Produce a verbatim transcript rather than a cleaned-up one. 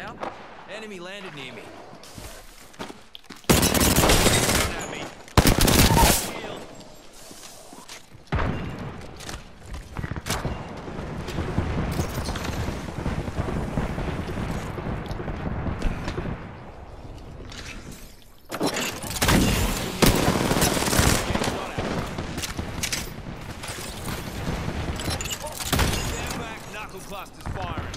out? Enemy landed near me. At me. Shield. Stand back, knuckle clusters firing.